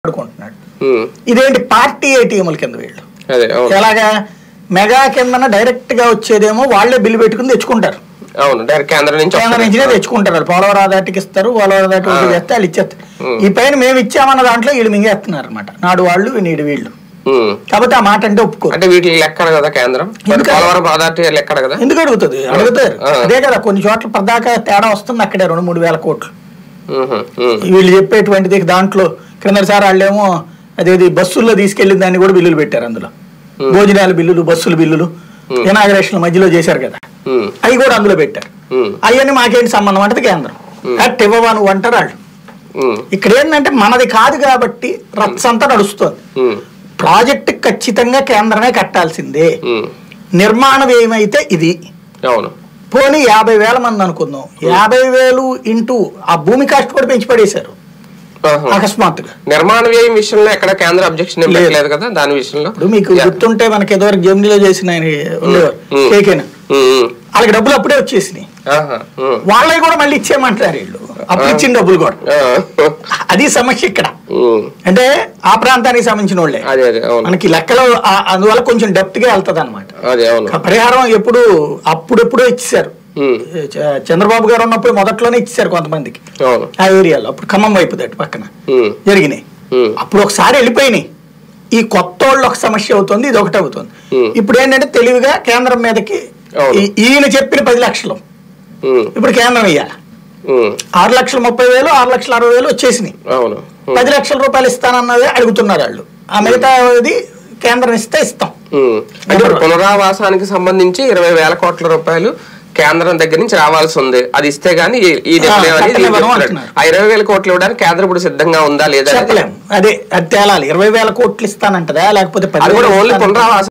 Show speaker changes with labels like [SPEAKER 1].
[SPEAKER 1] ఆడుకుంటున్నాడు. ఇదేంటి పార్టీ ఏటీఎంల కింద వీళ్ళు ఎలాగా మెగా కింద డైరెక్ట్ గా వచ్చేదేమో వాళ్ళే బిల్లు పెట్టుకుని తెచ్చుకుంటారు. కేంద్రం నుంచినే తెచ్చుకుంటారు. వాళ్ళు పోలవరం ఆదాటికి ఇస్తారు, పోలవరం ఆదాటి చేస్తే వాళ్ళు ఇచ్చేస్తారు. ఈ పైన మేము ఇచ్చామన్న దాంట్లో వీళ్ళు మింగేస్తున్నారు అనమాట. నాడు వాళ్ళు నీడు వీళ్ళు. కాబట్టి ఆ మాట అంటే ఒప్పుకో.
[SPEAKER 2] అంటే వీటికి లెక్క కదా కేంద్రం,
[SPEAKER 1] ఎందుకు అడుగుతుంది? అడుగుతారు. అదే కదా కొన్ని చోట్ల ప్రదాకా తేడా వస్తుంది. అక్కడే 2-3 వేల కోట్లు వీళ్ళు చెప్పేటువంటిది. దాంట్లో క్రిందసారి వాళ్ళేమో అదేది బస్సుల్లో తీసుకెళ్లిన దాన్ని కూడా బిల్లులు పెట్టారు. అందులో భోజనాల బిల్లులు, బస్సుల బిల్లులు, ఇనాగరేషన్ మధ్యలో చేశారు కదా, అవి కూడా అందులో పెట్టారు. అవన్నీ మాకేంటి సంబంధం అంటే కేంద్రం కట్ ఇవ్వవా నువ్వు అంటారు వాళ్ళు. ఇక్కడ ఏంటంటే మనది కాదు కాబట్టి రచ్చంతా నడుస్తుంది. ప్రాజెక్టు ఖచ్చితంగా కేంద్రమే కట్టాల్సిందే. నిర్మాణ వ్యయమైతే ఇది పోనీ 50,000 మంది అనుకుందాం. 50,000 ఇంటూ ఆ భూమి కాస్ట్ కూడా పెంచి పడేశారు అకస్మాత్తుగా.
[SPEAKER 2] నిర్మాణ వ్యయం విషయంలో ఎక్కడ కేంద్ర అబ్జెక్షన్ లేదు కదా దాని విషయంలో.
[SPEAKER 1] ఇప్పుడు మీకు గుర్తుంటే మనకి ఏదో జర్మనీలో చేసిన ఆయన ఉండేవారు కేకేనా, వాళ్ళకి డబ్బులు అప్పుడే వచ్చేసినాయి. వాళ్ళవి కూడా మళ్ళీ ఇచ్చేయమంటారు వీళ్ళు, అప్పుడు ఇచ్చిన డబ్బులు కూడా. అది సమస్య ఇక్కడ. అంటే ఆ ప్రాంతానికి సంబంధించిన వాళ్ళే మనకి లెక్కలో, అందువల్ల కొంచెం డెప్త్ గా వెళ్తుంది అనమాట. పరిహారం అప్పుడెప్పుడో ఇచ్చేసారు. చంద్రబాబు గారు ఉన్నప్పుడు మొదట్లోనే ఇచ్చేసారు కొంతమందికి ఆ ఏరియాలో. అప్పుడు ఖమ్మం వైపు దట్టు పక్కన జరిగినాయి. అప్పుడు ఒకసారి వెళ్ళిపోయినాయి. ఈ కొత్త వాళ్ళు ఒక సమస్య అవుతుంది, ఇది ఒకటి అవుతుంది. ఇప్పుడు ఏంటంటే తెలివిగా కేంద్రం మీదకి ఈయన చెప్పిన 10 లక్షలు ఇప్పుడు కేంద్రం ఇయ్యాలి. 6,30,000, 6,60,000 వచ్చేసినాయి. 10 లక్షల రూపాయలు ఇస్తానన్నదే అడుగుతున్నారు వాళ్ళు. ఆ మిగతాది కేంద్రం ఇస్తే ఇస్తాం.
[SPEAKER 2] పునరావాసానికి సంబంధించి 20,000 కోట్ల రూపాయలు కేంద్రం దగ్గర నుంచి రావాల్సి ఉంది. అది ఇస్తే గానీ ఈ 20,000 కోట్లు ఇవ్వడానికి కేంద్రం ఇప్పుడు సిద్ధంగా ఉందా లేదా
[SPEAKER 1] అదే అది తేలాలి. 20,000 కోట్లు ఇస్తానంటదా లేకపోతే
[SPEAKER 2] ఓన్లీ పునరావాసం